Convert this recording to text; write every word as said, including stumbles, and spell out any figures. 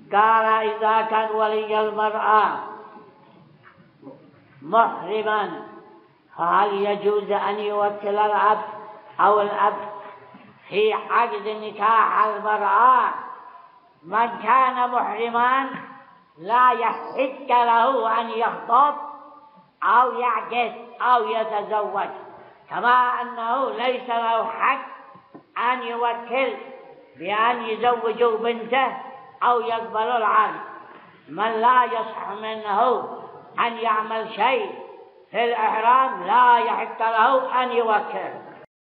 قال إذا كان ولي المرأة محرما فهل يجوز أن يوكل الأب أو الأب في عقد نكاح المرأة؟ من كان محرما لا يحق له أن يخطب أو يعقد أو يتزوج، كما أنه ليس له حق أن يوكل بأن يزوجوا بنته أو يقبلوا العقد. من لا يصح منه أن يعمل شيء في الإحرام لا يحق له أن يوكل.